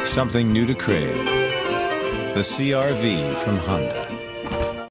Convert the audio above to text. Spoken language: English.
Something new to crave. The CR-V from Honda.